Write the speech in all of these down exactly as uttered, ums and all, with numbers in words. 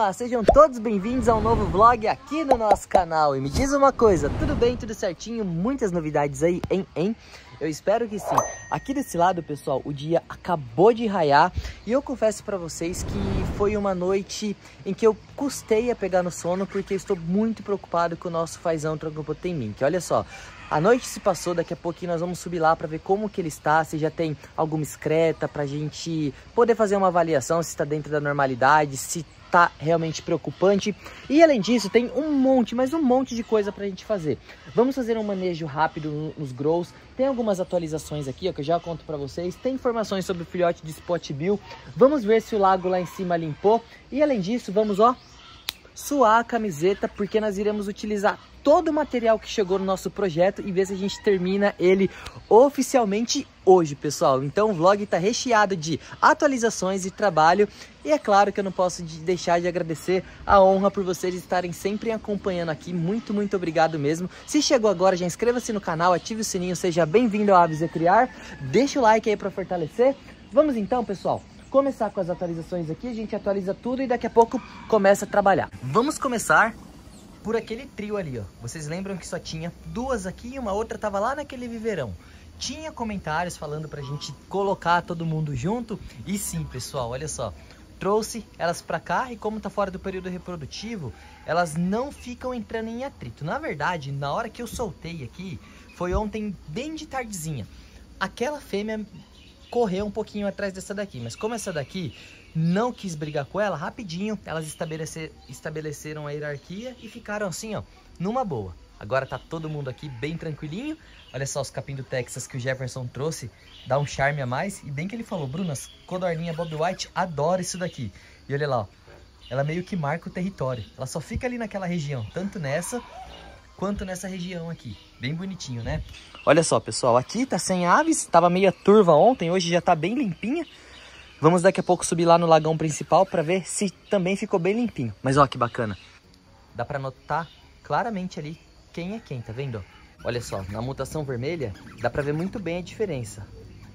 Opa, sejam todos bem-vindos a um novo vlog aqui no nosso canal. E me diz uma coisa, tudo bem, tudo certinho? Muitas novidades aí, hein, hein? Eu espero que sim. Aqui desse lado, pessoal, o dia acabou de raiar e eu confesso pra vocês que foi uma noite em que eu custei a pegar no sono porque eu estou muito preocupado com o nosso fazão Trogopotemkin. Olha só, a noite se passou, daqui a pouquinho nós vamos subir lá pra ver como que ele está, se já tem alguma excreta pra gente poder fazer uma avaliação, se está dentro da normalidade, se tá realmente preocupante. E além disso, tem um monte, mas um monte de coisa pra gente fazer. Vamos fazer um manejo rápido nos grows. Tem algumas atualizações aqui, ó, que eu já conto pra vocês. Tem informações sobre o filhote de Spot Bill. Vamos ver se o lago lá em cima limpou. E além disso, vamos, ó, suar a camiseta, porque nós iremos utilizar todo o material que chegou no nosso projeto e ver se a gente termina ele oficialmente hoje, pessoal. Então o vlog tá recheado de atualizações e trabalho. E é claro que eu não posso deixar de agradecer a honra por vocês estarem sempre acompanhando aqui. Muito, muito obrigado mesmo. Se chegou agora, já inscreva-se no canal, ative o sininho, seja bem-vindo ao Aves e Criar. Deixa o like aí para fortalecer. Vamos então, pessoal, começar com as atualizações aqui. A gente atualiza tudo e daqui a pouco começa a trabalhar. Vamos começar por aquele trio ali, ó. Vocês lembram que só tinha duas aqui e uma outra tava lá naquele viveirão. Tinha comentários falando pra gente colocar todo mundo junto. E sim, pessoal, olha só. Trouxe elas pra cá e como tá fora do período reprodutivo, elas não ficam entrando em atrito. Na verdade, na hora que eu soltei aqui, foi ontem bem de tardezinha. Aquela fêmea correu um pouquinho atrás dessa daqui, mas como essa daqui não quis brigar com ela, rapidinho elas estabelecer, estabeleceram a hierarquia e ficaram assim, ó, numa boa. Agora tá todo mundo aqui bem tranquilinho. Olha só os capim do Texas que o Jefferson trouxe, dá um charme a mais. E bem que ele falou, Bruno, as codorninha Bob White adora isso daqui. E olha lá, ó, ela meio que marca o território. Ela só fica ali naquela região, tanto nessa quanto nessa região aqui. Bem bonitinho, né? Olha só, pessoal, aqui tá sem aves, tava meio turva ontem, hoje já tá bem limpinha. Vamos daqui a pouco subir lá no lagão principal para ver se também ficou bem limpinho. Mas ó que bacana. Dá para notar claramente ali quem é quem, tá vendo? Olha só, na mutação vermelha dá para ver muito bem a diferença.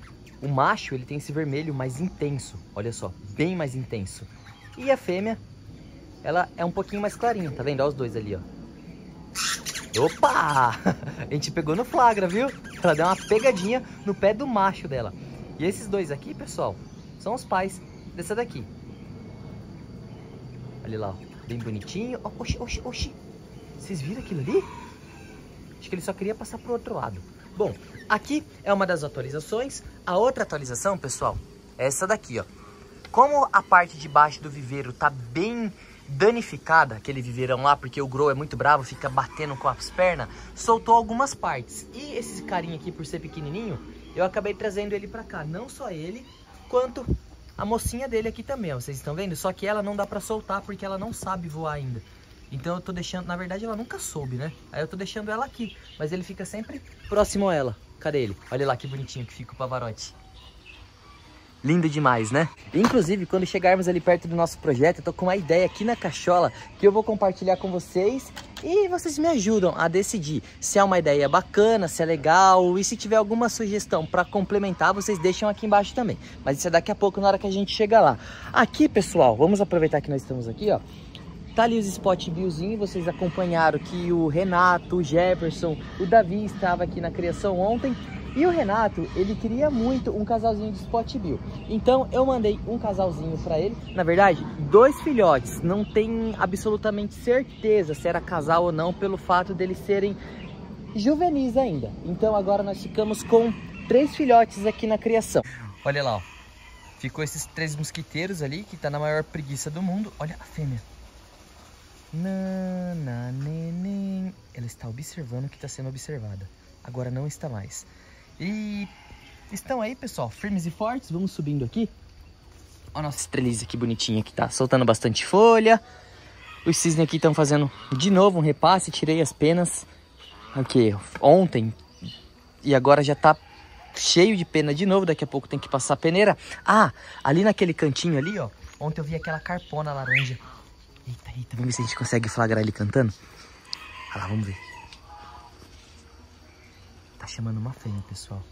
O macho, ele tem esse vermelho mais intenso, olha só, bem mais intenso. E a fêmea, ela é um pouquinho mais clarinha, tá vendo? Olha os dois ali, ó. Opa! A gente pegou no flagra, viu? Ela deu uma pegadinha no pé do macho dela. E esses dois aqui, pessoal, são os pais dessa daqui. Olha lá, ó, bem bonitinho. Oh, oxi, oxi, oxi. Vocês viram aquilo ali? Acho que ele só queria passar pro outro lado. Bom, aqui é uma das atualizações. A outra atualização, pessoal, é essa daqui, ó. Como a parte de baixo do viveiro tá bem danificada, aquele viveirão lá, porque o grow é muito bravo, fica batendo com as pernas, soltou algumas partes. E esse carinha aqui, por ser pequenininho, eu acabei trazendo ele pra cá. Não só ele, quanto a mocinha dele aqui também, ó. Vocês estão vendo? Só que ela não dá pra soltar porque ela não sabe voar ainda. Então eu tô deixando, na verdade ela nunca soube, né? Aí eu tô deixando ela aqui, mas ele fica sempre próximo a ela. Cadê ele? Olha lá que bonitinho que fica o Pavarotti. Lindo demais, né? Inclusive, quando chegarmos ali perto do nosso projeto, eu tô com uma ideia aqui na cachola que eu vou compartilhar com vocês e vocês me ajudam a decidir se é uma ideia bacana, se é legal, e se tiver alguma sugestão para complementar, vocês deixam aqui embaixo também. Mas isso é daqui a pouco, na hora que a gente chegar lá. Aqui, pessoal, vamos aproveitar que nós estamos aqui, ó. Tá ali os Spot Billzinho, vocês acompanharam que o Renato, o Jefferson, o Davi estava aqui na criação ontem. E o Renato, ele queria muito um casalzinho de Spot Bill. Então eu mandei um casalzinho pra ele. Na verdade, dois filhotes. Não tem absolutamente certeza se era casal ou não, pelo fato deles serem juvenis ainda. Então agora nós ficamos com três filhotes aqui na criação. Olha lá, ó. Ficou esses três mosquiteiros ali, que tá na maior preguiça do mundo. Olha a fêmea. Nana, neném. Ela está observando o que está sendo observada. Agora não está mais. E estão aí, pessoal, firmes e fortes. Vamos subindo aqui. Olha a nossa estreliza que bonitinha que tá soltando bastante folha. Os cisnes aqui estão fazendo de novo um repasse. Tirei as penas aqui ontem e agora já tá cheio de pena de novo. Daqui a pouco tem que passar a peneira. Ah, ali naquele cantinho ali, ó, ontem eu vi aquela carpona laranja. Eita, eita, vamos ver se a gente consegue flagrar ele cantando. Olha lá, vamos ver. Tá chamando uma fêmea, pessoal.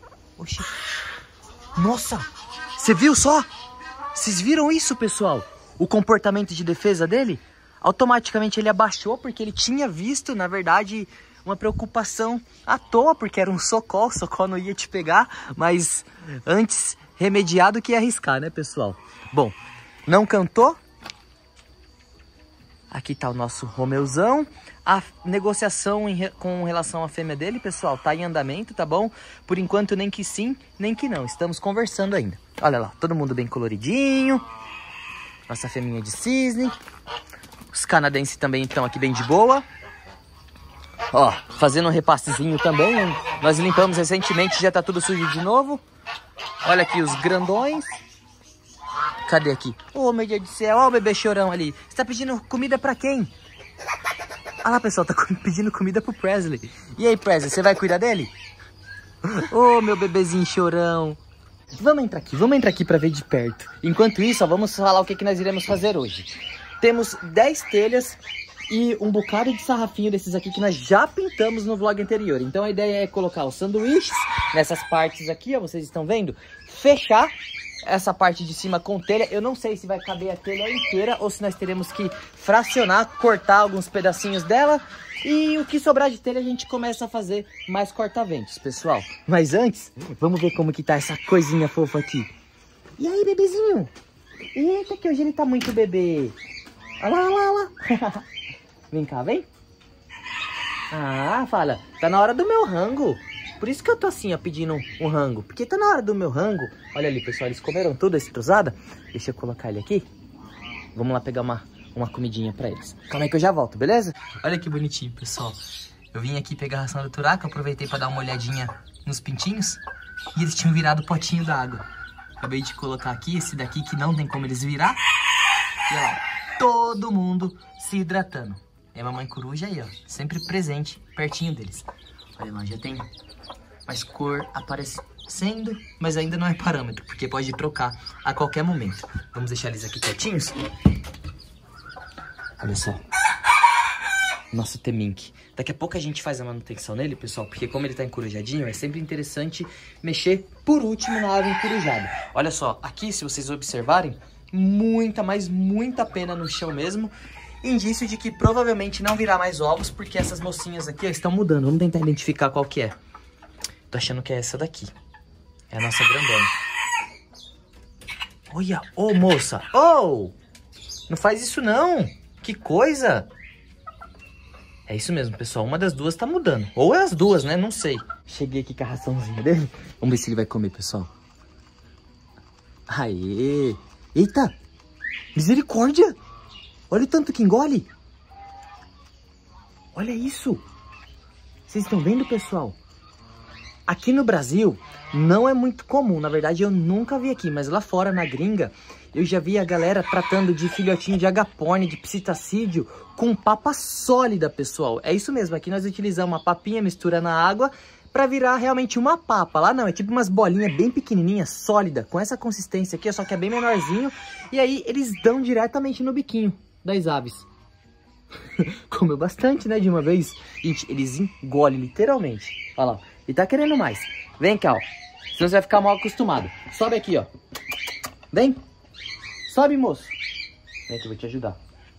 Oxi. Nossa! Você viu só? Vocês viram isso, pessoal? o comportamento de defesa dele? Automaticamente ele abaixou porque ele tinha visto, na verdade, uma preocupação à toa, porque era um socó, o socó não ia te pegar, mas antes remediar do que arriscar, né, pessoal? Bom, não cantou. Aqui tá o nosso Romeuzão. A negociação em re... com relação à fêmea dele, pessoal, tá em andamento, tá bom? Por enquanto, nem que sim, nem que não. Estamos conversando ainda. Olha lá, todo mundo bem coloridinho. Nossa fêmea de cisne. Os canadenses também estão aqui bem de boa. Ó, fazendo um repassezinho também. Nós limpamos recentemente, já tá tudo sujo de novo. Olha aqui os grandões. Cadê aqui? Ô, oh, meu Deus do céu, ó o bebê chorão ali. Você tá pedindo comida pra quem? Ah lá, pessoal, tá pedindo comida pro Presley. E aí, Presley, você vai cuidar dele? Ô, oh, meu bebezinho chorão. Vamos entrar aqui, vamos entrar aqui pra ver de perto. Enquanto isso, ó, vamos falar o que, que nós iremos fazer hoje. Temos dez telhas e um bocado de sarrafinho desses aqui que nós já pintamos no vlog anterior. Então a ideia é colocar os sanduíches nessas partes aqui, ó, vocês estão vendo? Fechar essa parte de cima com telha. Eu não sei se vai caber a telha inteira ou se nós teremos que fracionar, cortar alguns pedacinhos dela. E o que sobrar de telha a gente começa a fazer mais corta-ventos, pessoal. Mas antes, vamos ver como que tá essa coisinha fofa aqui. E aí, bebezinho? Eita, que hoje ele tá muito bebê. Olha lá, olha lá, olha lá. Vem cá, vem. Ah, fala, tá na hora do meu rango. Por isso que eu tô assim, ó, pedindo um rango. Porque tá na hora do meu rango. Olha ali, pessoal, eles comeram tudo esse cruzada. Deixa eu colocar ele aqui. Vamos lá pegar uma, uma comidinha pra eles. Calma aí que eu já volto, beleza? Olha que bonitinho, pessoal. Eu vim aqui pegar a ração do Turaca, aproveitei pra dar uma olhadinha nos pintinhos. E eles tinham virado o potinho d'água. Acabei de colocar aqui, esse daqui que não tem como eles virar. E olha lá, todo mundo se hidratando. É a mamãe coruja aí, ó, sempre presente, pertinho deles. Olha lá, já tem mais cor aparecendo, mas ainda não é parâmetro, porque pode trocar a qualquer momento. Vamos deixar eles aqui quietinhos. Olha só. Nosso temink. Daqui a pouco a gente faz a manutenção nele, pessoal, porque como ele tá encorujadinho, é sempre interessante mexer por último na ave encorujada. Olha só, aqui se vocês observarem, muita, mas muita pena no chão mesmo. Indício de que provavelmente não virá mais ovos, porque essas mocinhas aqui ó, estão mudando. Vamos tentar identificar qual que é. Tô achando que é essa daqui. É a nossa grandona. Olha, ô oh, moça. Ô! Oh! Não faz isso não. Que coisa. É isso mesmo, pessoal. Uma das duas tá mudando. Ou é as duas, né? Não sei. Cheguei aqui com a raçãozinha dele. Vamos ver se ele vai comer, pessoal. Aê! Eita! Misericórdia! Olha o tanto que engole. Olha isso. Vocês estão vendo, pessoal? Aqui no Brasil não é muito comum. Na verdade, eu nunca vi aqui. Mas lá fora, na gringa, eu já vi a galera tratando de filhotinho de agaporni, de psitacídeo, com papa sólida, pessoal. É isso mesmo. Aqui nós utilizamos uma papinha, mistura na água, pra virar realmente uma papa. Lá não, é tipo umas bolinhas bem pequenininhas, sólida, com essa consistência aqui, só que é bem menorzinho. E aí eles dão diretamente no biquinho das aves. Comeu bastante, né, de uma vez. Gente, eles engolem literalmente. Olha lá, e tá querendo mais. Vem cá, ó. Senão você vai ficar mal acostumado. Sobe aqui, ó. Vem. Sobe, moço. Vem que eu vou te ajudar.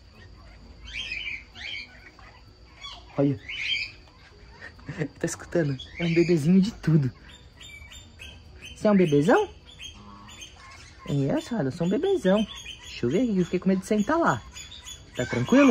Olha. Tá escutando? É um bebezinho de tudo. Você é um bebezão? É, Sara, eu sou um bebezão. Deixa eu ver aqui, eu fiquei com medo de sentar lá. Tá tranquilo?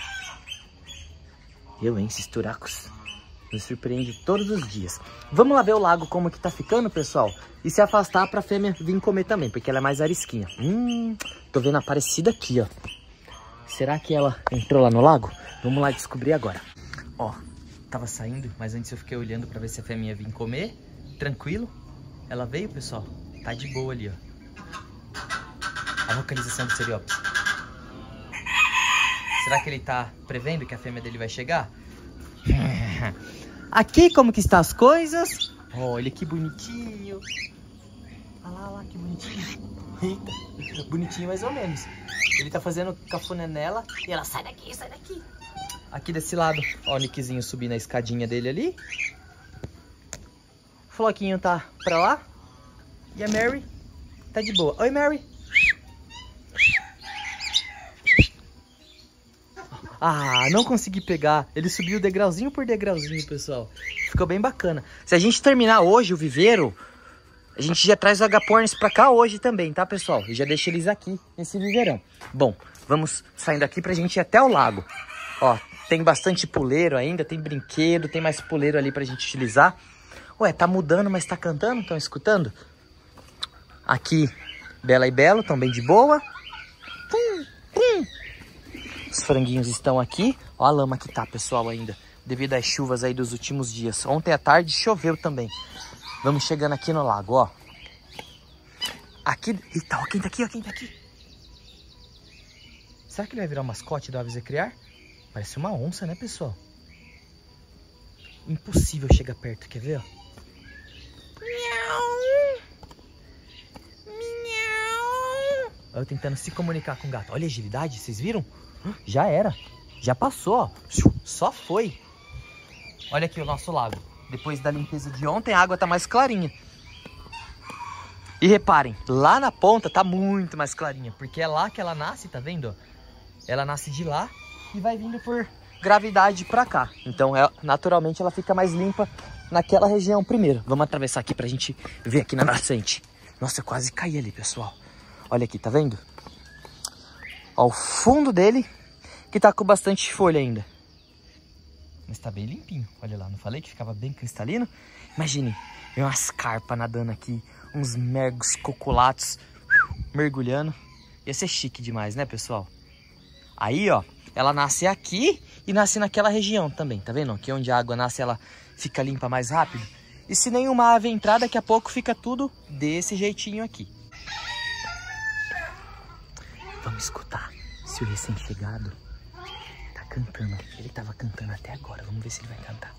Eu, hein, esses turacos. Me surpreende todos os dias. Vamos lá ver o lago como que tá ficando, pessoal. E se afastar pra fêmea vir comer também, porque ela é mais arisquinha. Hum, tô vendo aparecida aqui, ó. Será que ela entrou lá no lago? Vamos lá descobrir agora. Ó, tava saindo, mas antes eu fiquei olhando pra ver se a fêmea ia vir comer. Tranquilo. Ela veio, pessoal. Tá de boa ali, ó. A localização do Seriópsis. Será que ele tá prevendo que a fêmea dele vai chegar? Aqui como que estão as coisas. Olha que bonitinho. Olha lá, olha lá que bonitinho. Eita, bonitinho mais ou menos. Ele tá fazendo cafuné nela e ela sai daqui, sai daqui. Aqui desse lado, ó o Nickzinho subindo a escadinha dele ali. O Floquinho tá pra lá. E a Mary tá de boa. Oi, Mary. Ah, não consegui pegar. Ele subiu degrauzinho por degrauzinho, pessoal. Ficou bem bacana. Se a gente terminar hoje o viveiro, a gente já traz os agapornis pra cá hoje também, tá, pessoal? Eu já deixo eles aqui, nesse viveirão. Bom, vamos saindo aqui pra gente ir até o lago. Ó, tem bastante puleiro ainda, tem brinquedo, tem mais puleiro ali pra gente utilizar. Ué, tá mudando, mas tá cantando? Estão escutando? Aqui, Bela e Belo, estão bem de boa. Pum, pum. Os franguinhos estão aqui. Ó a lama que tá, pessoal, ainda. Devido às chuvas aí dos últimos dias. Ontem à tarde choveu também. Vamos chegando aqui no lago, ó. Aqui... Eita, ó quem tá aqui, ó quem tá aqui. Será que ele vai virar o mascote do Aves e Criar? Parece uma onça, né, pessoal? Impossível chegar perto, quer ver, ó? Miau. Miau. Eu tentando se comunicar com o gato. Olha a agilidade, vocês viram? Já era. Já passou, ó. Só foi. Olha aqui o nosso lago. Depois da limpeza de ontem, a água tá mais clarinha. E reparem, lá na ponta tá muito mais clarinha. Porque é lá que ela nasce, tá vendo? Ela nasce de lá e vai vindo por gravidade pra cá. Então, é, naturalmente, ela fica mais limpa naquela região primeiro. Vamos atravessar aqui pra gente ver aqui na nascente. Nossa, eu quase caí ali, pessoal. Olha aqui, tá vendo? Ó, o fundo dele, que tá com bastante folha ainda. Mas tá bem limpinho. Olha lá, não falei que ficava bem cristalino? Imaginem, vem umas carpas nadando aqui, uns mergos cocolatos mergulhando. Ia ser chique demais, né, pessoal? Aí, ó, ela nasce aqui e nasce naquela região também, tá vendo? Aqui onde a água nasce, ela fica limpa mais rápido. E se nenhuma ave entrar, daqui a pouco fica tudo desse jeitinho aqui. Vamos escutar se o recém-chegado tá cantando. Ele tava cantando até agora. Vamos ver se ele vai cantar.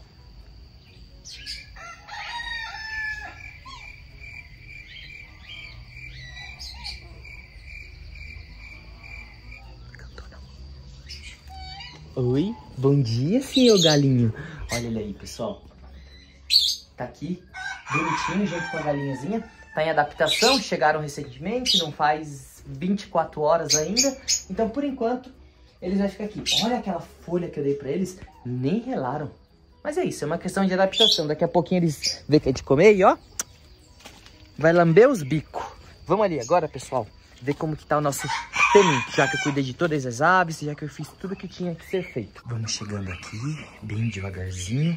Cantou não. Oi, bom dia, senhor galinho. Olha ele aí, pessoal. Tá aqui, bonitinho, junto com a galinhazinha. Tá em adaptação, chegaram recentemente, não faz vinte e quatro horas ainda. Então, por enquanto, eles vão ficar aqui. Olha aquela folha que eu dei pra eles, nem relaram. Mas é isso, é uma questão de adaptação. Daqui a pouquinho eles vê que é de comer e ó, vai lamber os bicos. Vamos ali agora, pessoal, ver como que tá o nosso teminho. Já que eu cuidei de todas as aves, já que eu fiz tudo que tinha que ser feito. Vamos chegando aqui, bem devagarzinho.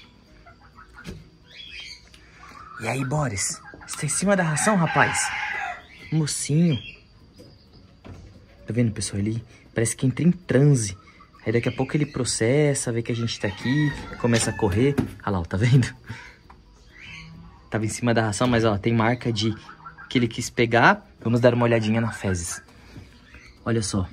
E aí, Boris? Você tá em cima da ração, rapaz? Mocinho. Tá vendo, pessoal? Ele parece que entra em transe. Aí daqui a pouco ele processa, vê que a gente tá aqui, começa a correr. Olha lá, tá vendo? Tava em cima da ração, mas ó, tem marca de que ele quis pegar. Vamos dar uma olhadinha na fezes. Olha só.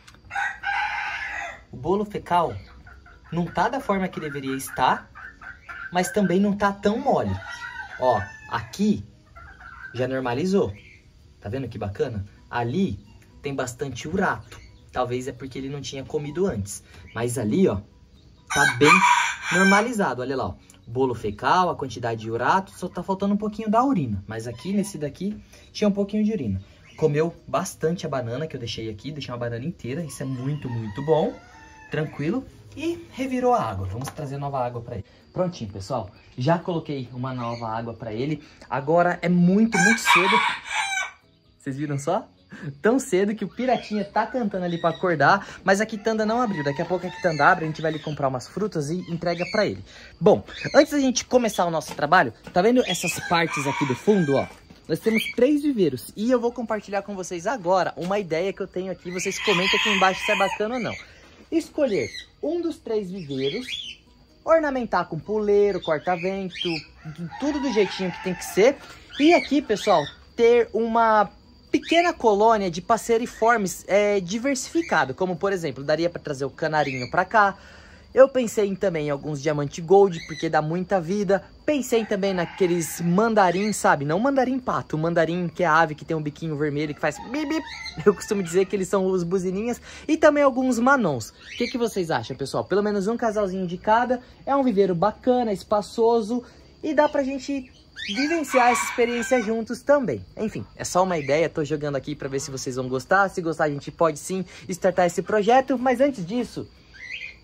O bolo fecal não tá da forma que deveria estar, mas também não tá tão mole. Ó, aqui já normalizou. Tá vendo que bacana? Ali tem bastante urato. Talvez é porque ele não tinha comido antes. Mas ali, ó, tá bem normalizado. Olha lá, ó. Bolo fecal, a quantidade de urato, só tá faltando um pouquinho da urina. Mas aqui, nesse daqui, tinha um pouquinho de urina. Comeu bastante a banana que eu deixei aqui. Deixei uma banana inteira. Isso é muito, muito bom. Tranquilo. E revirou a água. Vamos trazer nova água pra ele. Prontinho, pessoal. Já coloquei uma nova água pra ele. Agora é muito, muito cedo. Vocês viram só? Tão cedo que o Piratinha tá cantando ali pra acordar, mas a quitanda não abriu. Daqui a pouco a quitanda abre, a gente vai ali comprar umas frutas e entrega pra ele. Bom, antes da gente começar o nosso trabalho, tá vendo essas partes aqui do fundo, ó? Nós temos três viveiros e eu vou compartilhar com vocês agora uma ideia que eu tenho aqui. Vocês comentem aqui embaixo se é bacana ou não. Escolher um dos três viveiros, ornamentar com puleiro, corta-vento, tudo do jeitinho que tem que ser. E aqui, pessoal, ter uma pequena colônia de passeriformes é, diversificado, como por exemplo, daria para trazer o canarinho para cá. Eu pensei em, também em alguns diamante gold, porque dá muita vida. Pensei também naqueles mandarim, sabe? Não mandarim pato, o mandarim que é a ave que tem um biquinho vermelho que faz bip bip. Eu costumo dizer que eles são os buzininhas. E também alguns manons. O que, que vocês acham, pessoal? Pelo menos um casalzinho de cada. É um viveiro bacana, espaçoso e dá pra gente vivenciar essa experiência juntos também. Enfim, é só uma ideia, tô jogando aqui pra ver se vocês vão gostar. Se gostar, a gente pode sim startar esse projeto. Mas antes disso,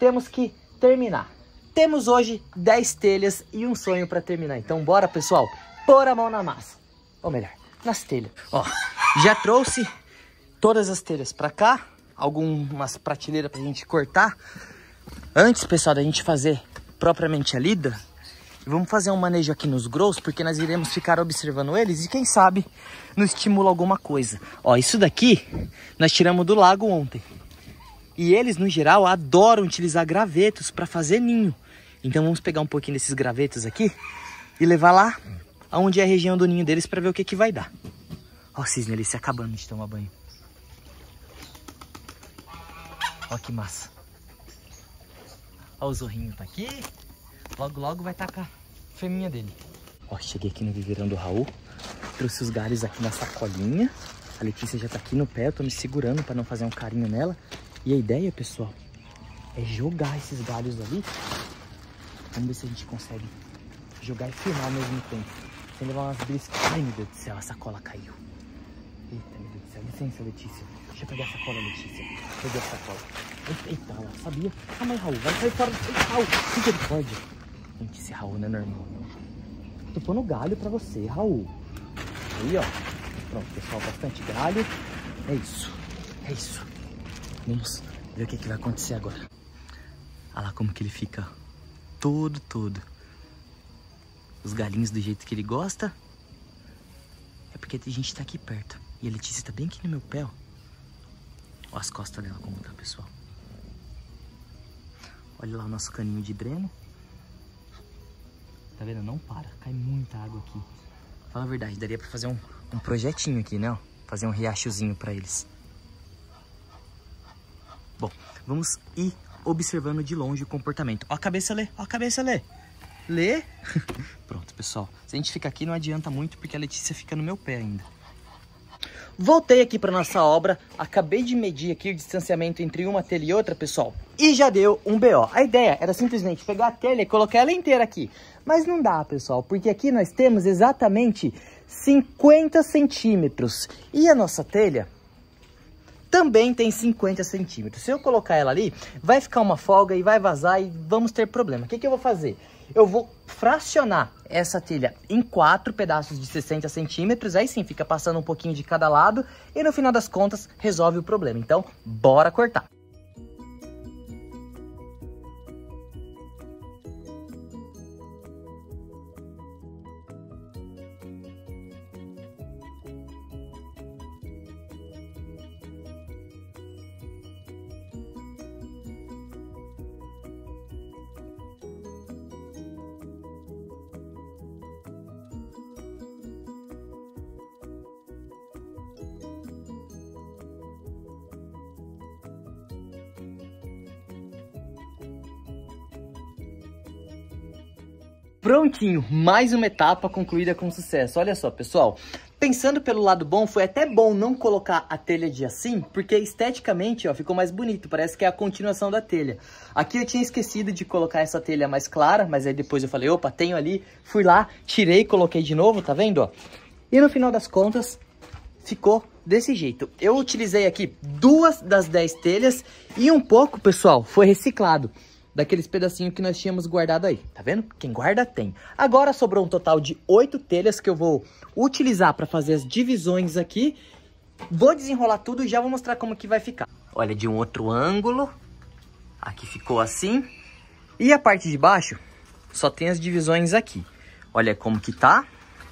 temos que terminar. Temos hoje dez telhas e um sonho para terminar. Então bora, pessoal, pôr a mão na massa. Ou melhor, nas telhas. Ó, já trouxe todas as telhas para cá. Algumas prateleiras pra gente cortar. Antes, pessoal, da gente fazer propriamente a lida, vamos fazer um manejo aqui nos growers, porque nós iremos ficar observando eles e quem sabe nos estimula alguma coisa. Ó, isso daqui nós tiramos do lago ontem. E eles, no geral, adoram utilizar gravetos para fazer ninho. Então vamos pegar um pouquinho desses gravetos aqui e levar lá onde é a região do ninho deles para ver o que que vai dar. Ó o cisne ali se acabando de tomar banho. Ó que massa. Ó o zorrinho tá aqui. Logo, logo vai estar com a fêmea dele. Ó, cheguei aqui no viveirão do Raul. Trouxe os galhos aqui na sacolinha. A Letícia já tá aqui no pé. Eu tô me segurando para não fazer um carinho nela. E a ideia, pessoal, é jogar esses galhos ali. Vamos ver se a gente consegue jogar e filmar ao mesmo tempo. Sem levar umas briscas. Ai, meu Deus do céu, a sacola caiu. Eita, meu Deus do céu. Licença, Letícia. Deixa eu pegar a sacola, Letícia. Peguei a sacola. Eita, lá, sabia? Calma aí, Raul. Vai sair fora. Eita, Raul. Que ele pode? Gente, esse Raul não é normal, não. Tô pondo galho pra você, Raul. Aí, ó. Pronto, pessoal, bastante galho. É isso. É isso. Vamos ver o que, que vai acontecer agora. Olha lá como que ele fica todo, todo. Os galinhos do jeito que ele gosta. É porque a gente tá aqui perto. E a Letícia tá bem aqui no meu pé, ó. Ó as costas dela como tá, pessoal. Olha lá o nosso caninho de dreno. Tá vendo? Não para. Cai muita água aqui. Fala a verdade, daria pra fazer um, um projetinho aqui, né? Ó. Fazer um riachozinho pra eles. Bom, vamos ir observando de longe o comportamento. Ó a cabeça, Lê. Ó a cabeça, Lê. Lê. Pronto, pessoal. Se a gente ficar aqui não adianta muito porque a Letícia fica no meu pé ainda. Voltei aqui para nossa obra. Acabei de medir aqui o distanciamento entre uma telha e outra, pessoal. E já deu um B O. A ideia era simplesmente pegar a telha e colocar ela inteira aqui. Mas não dá, pessoal, porque aqui nós temos exatamente cinquenta centímetros. E a nossa telha também tem cinquenta centímetros. Se eu colocar ela ali, vai ficar uma folga e vai vazar e vamos ter problema. O que que eu vou fazer? Eu vou fracionar essa telha em quatro pedaços de sessenta centímetros. Aí sim, fica passando um pouquinho de cada lado. E no final das contas, resolve o problema. Então, bora cortar. Prontinho, mais uma etapa concluída com sucesso. Olha só, pessoal, pensando pelo lado bom, foi até bom não colocar a telha de assim, porque esteticamente, ó, ficou mais bonito, parece que é a continuação da telha. Aqui eu tinha esquecido de colocar essa telha mais clara, mas aí depois eu falei, opa, tenho ali, fui lá, tirei, coloquei de novo, tá vendo, ó? E no final das contas, ficou desse jeito. Eu utilizei aqui duas das dez telhas e um pouco, pessoal, foi reciclado. Daqueles pedacinhos que nós tínhamos guardado aí, tá vendo? Quem guarda tem. Agora sobrou um total de oito telhas que eu vou utilizar para fazer as divisões aqui. Vou desenrolar tudo e já vou mostrar como que vai ficar. Olha, de um outro ângulo. Aqui ficou assim. E a parte de baixo só tem as divisões aqui. Olha como que tá.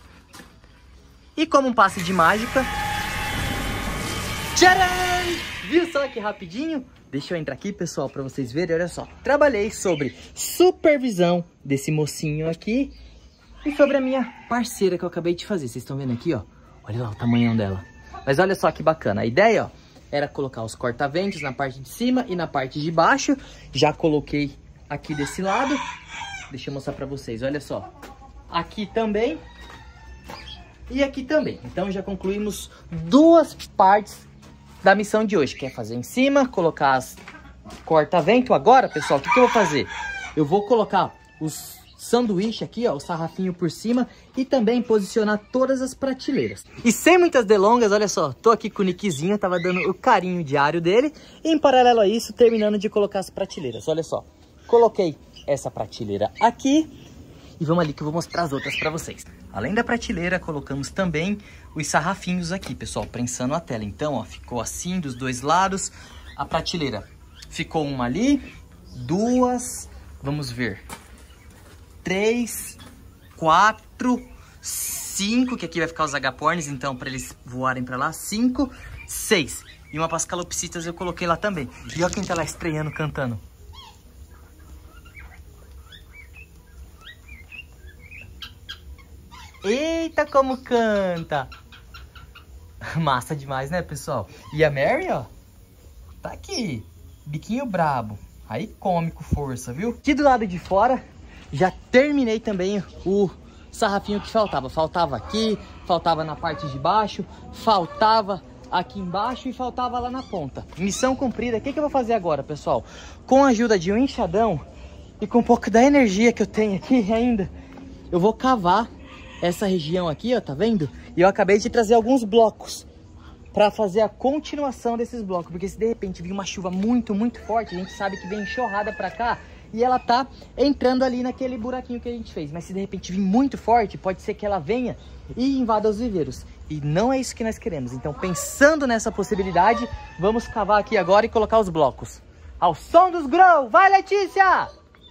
E como um passe de mágica. Tcharam! Viu só que rapidinho? Deixa eu entrar aqui, pessoal, para vocês verem. Olha só, trabalhei sobre supervisão desse mocinho aqui e sobre a minha parceira que eu acabei de fazer. Vocês estão vendo aqui, ó? Olha lá o tamanhão dela. Mas olha só que bacana. A ideia, ó, era colocar os corta-ventos na parte de cima e na parte de baixo. Já coloquei aqui desse lado. Deixa eu mostrar para vocês. Olha só. Aqui também. E aqui também. Então já concluímos duas partes da missão de hoje, que é fazer em cima, colocar as corta-vento. Agora, pessoal, o que, que eu vou fazer? Eu vou colocar os sanduíche aqui, ó, o sarrafinho por cima e também posicionar todas as prateleiras. E sem muitas delongas, olha só, tô aqui com o Nickzinho, tava dando o carinho diário dele. E em paralelo a isso, terminando de colocar as prateleiras, olha só. Coloquei essa prateleira aqui e vamos ali que eu vou mostrar as outras pra vocês. Além da prateleira, colocamos também os sarrafinhos aqui, pessoal, prensando a tela. Então, ó, ficou assim dos dois lados. A prateleira ficou uma ali, duas, vamos ver, três, quatro, cinco, que aqui vai ficar os agapornis, então, para eles voarem para lá, cinco, seis. E uma para as calopsitas eu coloquei lá também. E olha quem tá lá estreando, cantando. Eita, como canta! Massa demais, né, pessoal? E a Mary, ó, tá aqui, biquinho brabo. Aí come com força, viu? Aqui do lado de fora, já terminei também o sarrafinho que faltava. Faltava aqui, faltava na parte de baixo, faltava aqui embaixo e faltava lá na ponta. Missão cumprida. O que, que eu vou fazer agora, pessoal? Com a ajuda de um enxadão e com um pouco da energia que eu tenho aqui ainda, eu vou cavar essa região aqui, ó, tá vendo? E eu acabei de trazer alguns blocos para fazer a continuação desses blocos, porque se de repente vir uma chuva muito, muito forte, a gente sabe que vem enxurrada para cá e ela tá entrando ali naquele buraquinho que a gente fez. Mas se de repente vir muito forte, pode ser que ela venha e invada os viveiros. E não é isso que nós queremos. Então, pensando nessa possibilidade, vamos cavar aqui agora e colocar os blocos. Ao som dos grow! Vai, Letícia!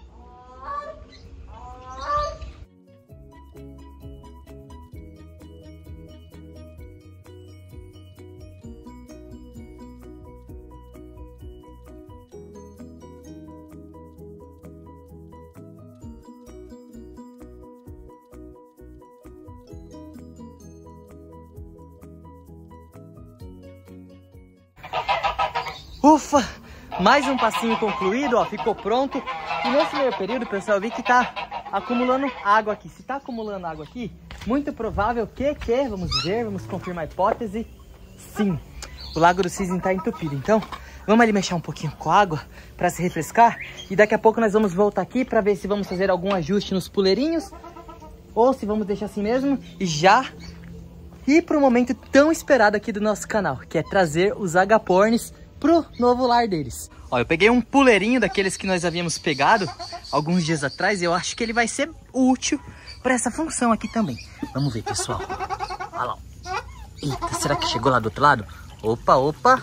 Ufa! Mais um passinho concluído, ó, ficou pronto. E nesse meio período, pessoal, eu vi que tá acumulando água aqui. Se tá acumulando água aqui, muito provável que, que, vamos ver, vamos confirmar a hipótese, sim, o Lago do Cisne tá entupido. Então, vamos ali mexer um pouquinho com a água para se refrescar. E daqui a pouco nós vamos voltar aqui para ver se vamos fazer algum ajuste nos puleirinhos ou se vamos deixar assim mesmo e já ir para o momento tão esperado aqui do nosso canal, que é trazer os agapornis pro novo lar deles. Ó, eu peguei um puleirinho daqueles que nós havíamos pegado alguns dias atrás e eu acho que ele vai ser útil para essa função aqui também. Vamos ver, pessoal. Olha lá. Eita, será que chegou lá do outro lado? Opa, opa.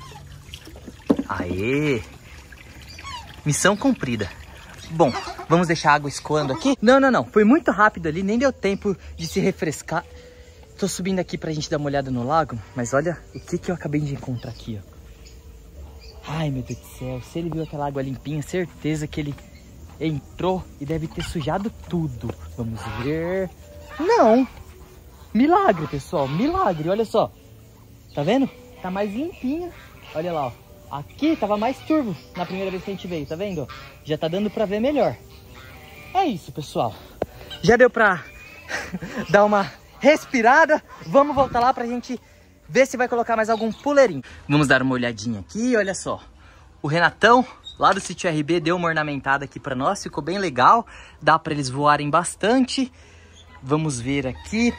Aê. Missão cumprida. Bom, vamos deixar a água escoando aqui? Não, não, não. Foi muito rápido ali, nem deu tempo de se refrescar. Tô subindo aqui pra gente dar uma olhada no lago, mas olha o que que eu acabei de encontrar aqui, ó. Ai, meu Deus do céu, se ele viu aquela água limpinha, certeza que ele entrou e deve ter sujado tudo. Vamos ver. Não! Milagre, pessoal, milagre, olha só. Tá vendo? Tá mais limpinha. Olha lá, ó. Aqui tava mais turvo na primeira vez que a gente veio, tá vendo? Já tá dando pra ver melhor. É isso, pessoal. Já deu pra dar uma respirada. Vamos voltar lá pra gente ver se vai colocar mais algum puleirinho. Vamos dar uma olhadinha aqui, olha só. O Renatão, lá do Sítio R B, deu uma ornamentada aqui pra nós. Ficou bem legal. Dá pra eles voarem bastante. Vamos ver aqui.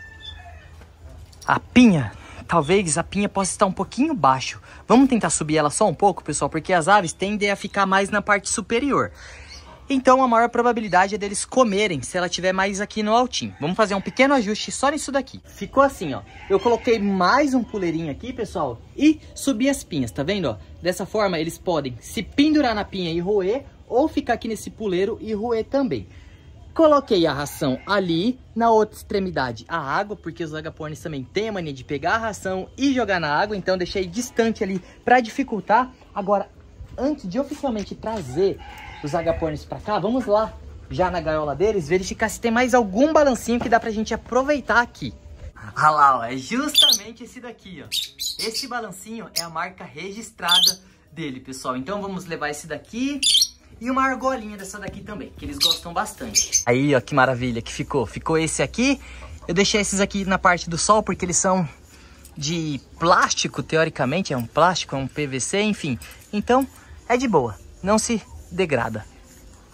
A pinha. Talvez a pinha possa estar um pouquinho baixo. Vamos tentar subir ela só um pouco, pessoal, porque as aves tendem a ficar mais na parte superior. Então a maior probabilidade é deles comerem se ela estiver mais aqui no altinho. Vamos fazer um pequeno ajuste só nisso daqui. Ficou assim, ó. Eu coloquei mais um puleirinho aqui, pessoal, e subi as pinhas, tá vendo, ó? Dessa forma eles podem se pendurar na pinha e roer, ou ficar aqui nesse puleiro e roer também. Coloquei a ração ali, na outra extremidade a água, porque os agapornis também têm a mania de pegar a ração e jogar na água, então deixei distante ali para dificultar. Agora, antes de oficialmente trazer os agapornis para cá, vamos lá, já na gaiola deles, verificar se tem mais algum balancinho que dá pra gente aproveitar aqui. Olha lá, ó, é justamente esse daqui, ó. Esse balancinho é a marca registrada dele, pessoal. Então vamos levar esse daqui e uma argolinha dessa daqui também, que eles gostam bastante. Aí, ó, que maravilha que ficou. Ficou esse aqui. Eu deixei esses aqui na parte do sol porque eles são de plástico, teoricamente. É um plástico, é um P V C, enfim. Então, é de boa. Não se degrada.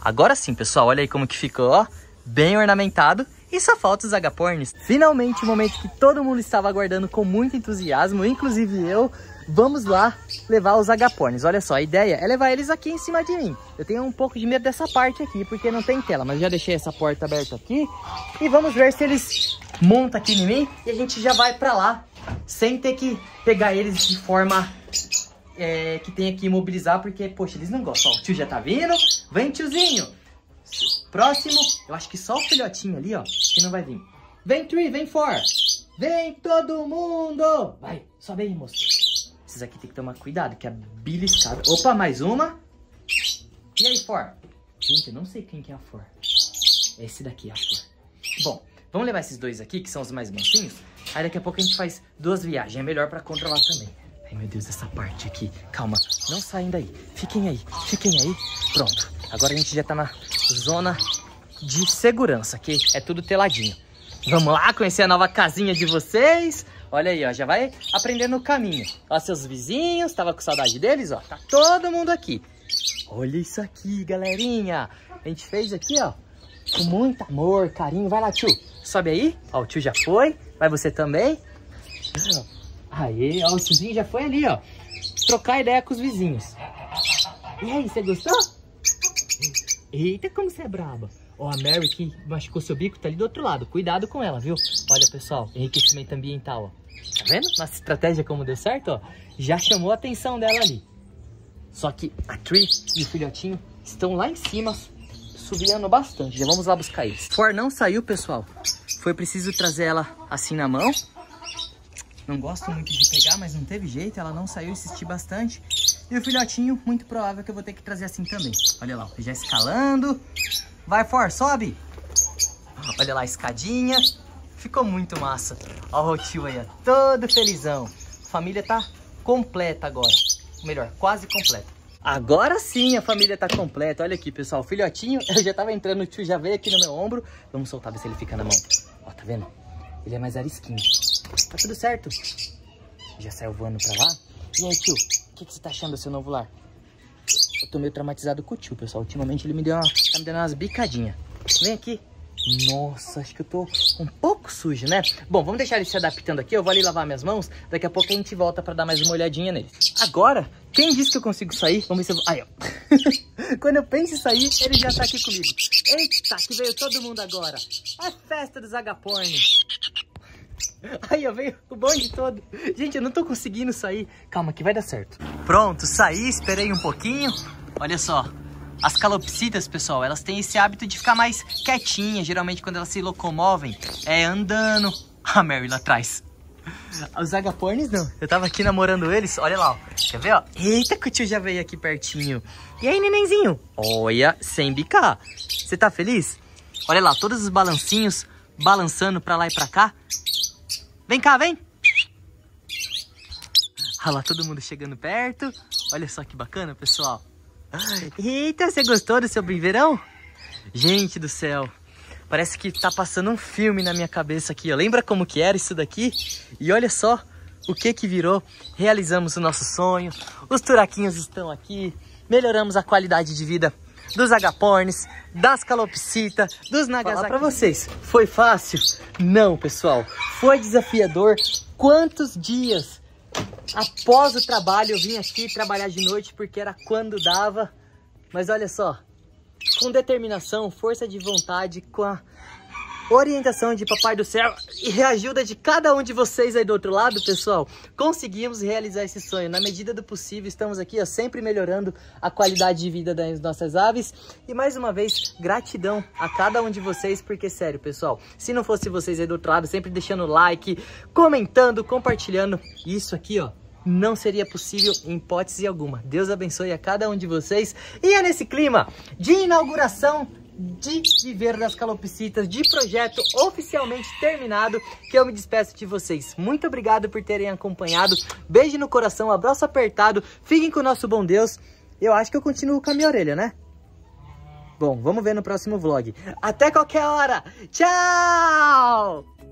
Agora sim, pessoal, olha aí como que ficou, ó. Bem ornamentado. E só falta os agapornis. Finalmente, o momento que todo mundo estava aguardando com muito entusiasmo, inclusive eu. Vamos lá levar os agapornis. Olha só, a ideia é levar eles aqui em cima de mim. Eu tenho um pouco de medo dessa parte aqui, porque não tem tela. Mas já deixei essa porta aberta aqui. E vamos ver se eles montam aqui em mim. E a gente já vai pra lá, sem ter que pegar eles de forma é, que tenha que imobilizar. Porque, poxa, eles não gostam. Ó, o tio já tá vindo. Vem, tiozinho. Próximo. Eu acho que só o filhotinho ali, ó, que não vai vir. Vem, Tree, vem, For. Vem todo mundo. Vai, sobe aí, moço. Esses aqui tem que tomar cuidado, que é beliscada. Opa, mais uma. E aí, For? Gente, eu não sei quem que é a For. Esse daqui é a For. Bom, vamos levar esses dois aqui, que são os mais mansinhos. Aí daqui a pouco a gente faz duas viagens. É melhor pra controlar também. Ai, meu Deus, essa parte aqui. Calma, não saiam daí. Fiquem aí, fiquem aí. Pronto, agora a gente já tá na zona de segurança, que é tudo teladinho. Vamos lá conhecer a nova casinha de vocês. Olha aí, ó, já vai aprendendo o caminho. Ó, seus vizinhos, tava com saudade deles, ó. Tá todo mundo aqui. Olha isso aqui, galerinha. A gente fez aqui, ó, com muito amor, carinho. Vai lá, tio. Sobe aí. Ó, o tio já foi. Vai você também. Aê, ó, o tiozinho já foi ali, ó. Trocar ideia com os vizinhos. E aí, você gostou? Eita, como você é braba. Ó, a Mary que machucou seu bico tá ali do outro lado. Cuidado com ela, viu? Olha, pessoal, enriquecimento ambiental, ó. Tá vendo? Nossa estratégia como deu certo, ó. Já chamou a atenção dela ali. Só que a Tree e o filhotinho estão lá em cima, subiando bastante. Já vamos lá buscar eles. For não saiu, pessoal. Foi preciso trazer ela assim na mão. Não gosto muito de pegar, mas não teve jeito. Ela não saiu, insisti bastante. E o filhotinho, muito provável que eu vou ter que trazer assim também. Olha lá, já escalando. Vai, For, sobe. Olha lá a escadinha. Ficou muito massa. Olha o tio aí, ó, todo felizão. A família tá completa agora. Ou melhor, quase completa. Agora sim a família tá completa. Olha aqui, pessoal, o filhotinho, eu já tava entrando, o tio já veio aqui no meu ombro. Vamos soltar, ver se ele fica na mão. Ó, tá vendo? Ele é mais arisquinho. Tá tudo certo. Já saiu voando pra lá. E aí, tio, o que, que você tá achando do seu novo lar? Eu tô meio traumatizado com o tio, pessoal. Ultimamente ele me deu uma, tá me dando umas bicadinhas. Vem aqui. Nossa, acho que eu tô um pouco sujo, né? Bom, vamos deixar ele se adaptando aqui. Eu vou ali lavar minhas mãos. Daqui a pouco a gente volta pra dar mais uma olhadinha nele. Agora, quem disse que eu consigo sair? Vamos ver se eu vou... Aí, ó. Quando eu penso em sair, ele já tá aqui comigo. Eita, que veio todo mundo agora. É festa dos agapornis. Aí, ó, veio o bonde todo. Gente, eu não tô conseguindo sair. Calma, que vai dar certo. Pronto, saí, esperei um pouquinho. Olha só. As calopsitas, pessoal, elas têm esse hábito de ficar mais quietinhas. Geralmente, quando elas se locomovem, é andando. A Mary lá atrás. Os agapornis, não. Eu tava aqui namorando eles. Olha lá, ó. Quer ver, ó? Eita, que o tio já veio aqui pertinho. E aí, nenenzinho? Olha, sem bicar. Você tá feliz? Olha lá, todos os balancinhos balançando pra lá e pra cá. Vem cá, vem. Olha lá, todo mundo chegando perto. Olha só que bacana, pessoal. Eita, você gostou do seu primeirão? Gente do céu, parece que tá passando um filme na minha cabeça aqui, ó. Lembra como que era isso daqui? E olha só o que que virou. Realizamos o nosso sonho. Os turaquinhos estão aqui. Melhoramos a qualidade de vida dos agapornis, das calopsita, dos nagasaki. Falar pra vocês, foi fácil? Não, pessoal. Foi desafiador. Quantos dias após o trabalho eu vim aqui trabalhar de noite porque era quando dava. Mas olha só, com determinação, força de vontade, com a orientação de Papai do Céu e a ajuda de cada um de vocês aí do outro lado, pessoal, conseguimos realizar esse sonho. Na medida do possível, estamos aqui, ó, sempre melhorando a qualidade de vida das nossas aves. E mais uma vez, gratidão a cada um de vocês, porque sério, pessoal, se não fosse vocês aí do outro lado, sempre deixando like, comentando, compartilhando, isso aqui, ó, não seria possível em hipótese alguma. Deus abençoe a cada um de vocês. E é nesse clima de inauguração de Viveiro das Calopsitas, de projeto oficialmente terminado, que eu me despeço de vocês. Muito obrigado por terem acompanhado. Beijo no coração, abraço apertado. Fiquem com o nosso bom Deus. Eu acho que eu continuo com a minha orelha, né? Bom, vamos ver no próximo vlog. Até qualquer hora. Tchau!